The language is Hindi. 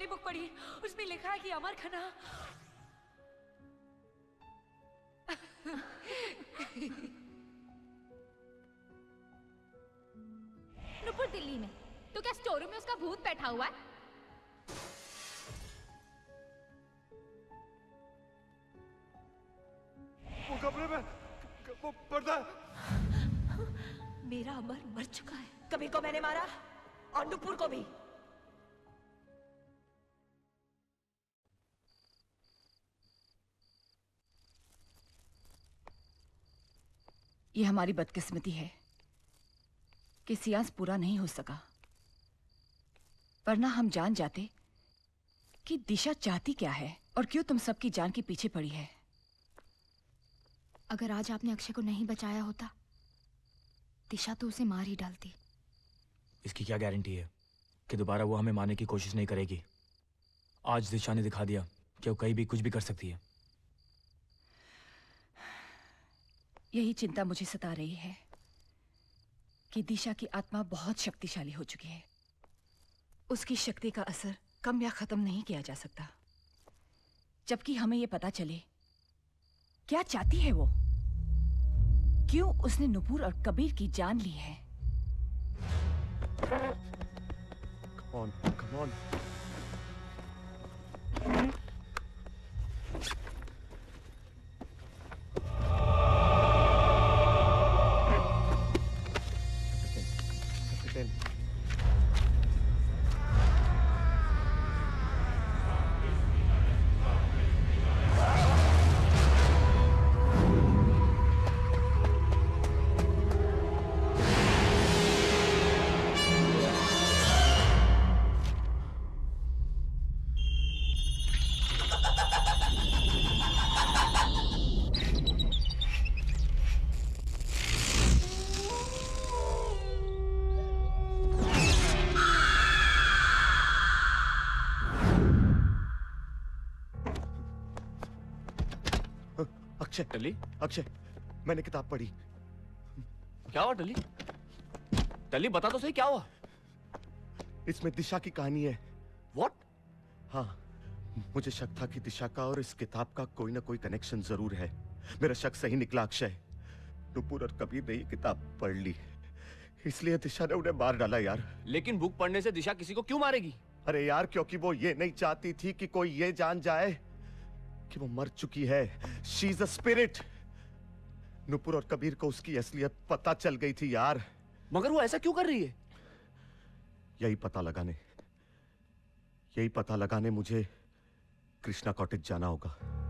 वाली बुक पढ़ी, उसमें लिखा है कि अमर खन्ना नुपुर दिल्ली में, तो क्या स्टोर में उसका भूत बैठा हुआ है? वो कमरे में वो पर्दा। मेरा अमर मर चुका है। कबीर को मैंने मारा और नुपुर को भी। ये हमारी बदकिस्मती है कि सियांस पूरा नहीं हो सका, वरना हम जान जाते कि दिशा चाहती क्या है और क्यों तुम सबकी जान के पीछे पड़ी है। अगर आज आपने अक्षय को नहीं बचाया होता, दिशा तो उसे मार ही डालती। इसकी क्या गारंटी है कि दोबारा वो हमें मारने की कोशिश नहीं करेगी? आज दिशा ने दिखा दिया कि वो कहीं भी कुछ भी कर सकती है। यही चिंता मुझे सता रही है कि दिशा की आत्मा बहुत शक्तिशाली हो चुकी है। उसकी शक्ति का असर कम या खत्म नहीं किया जा सकता। जबकि हमें यह पता चले क्या चाहती है वो, क्यों उसने नुपुर और कबीर की जान ली है। Come on, come on. टली? अक्षय, मैंने किताब पढ़ी। क्या हुआ टली? टली बता तो सही क्या हुआ? इसमें दिशा की कहानी है। What? हाँ, मुझे शक था कि दिशा का और इस किताब का कोई ना कोई कनेक्शन जरूर है। मेरा शक सही निकला अक्षय। नुपुर और कबीर ने ये किताब पढ़ ली, इसलिए दिशा ने उन्हें मार डाला यार। लेकिन बुक पढ़ने से दिशा किसी को क्यों मारेगी? अरे यार, क्योंकि वो ये नहीं चाहती थी कि कोई ये जान जाए कि वो मर चुकी है। She is a spirit. Nupur और कबीर को उसकी असलियत पता चल गई थी यार। मगर वो ऐसा क्यों कर रही है? यही पता लगाने मुझे कृष्णा कॉटेज जाना होगा।